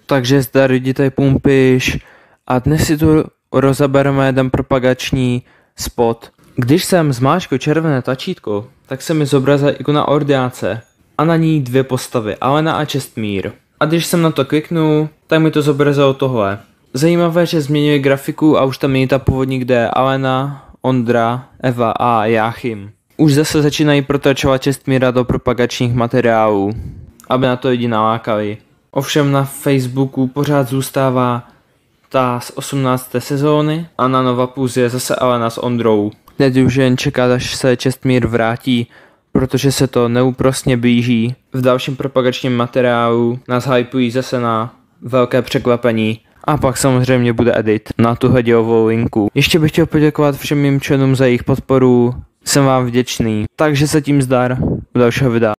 Takže zdar lidi, tady Pumpiš a dnes si tu rozebereme jeden propagační spot. Když jsem zmáčkl červené tlačítko, tak se mi zobrazila ikona ordináce a na ní dvě postavy, Alena a Čestmír. A když jsem na to kliknul, tak mi to zobrazilo tohle. Zajímavé, že změňuje grafiku a už tam není ta původní, kde je Alena, Ondra, Eva a Jáchym. Už zase začínají protlačovat Čestmíra do propagačních materiálů, aby na to lidi nalákali. Ovšem na Facebooku pořád zůstává ta z 18. sezóny a na Nova Plus je zase Alena s Ondrou. Teď už jen čekat, až se Čestmír vrátí, protože se to neúprosně blíží. V dalším propagačním materiálu nás hypují zase na velké překvapení a pak samozřejmě bude edit na tuhle dělovou linku. Ještě bych chtěl poděkovat všem mým členům za jejich podporu, jsem vám vděčný. Takže se tím zdar u dalšího videa.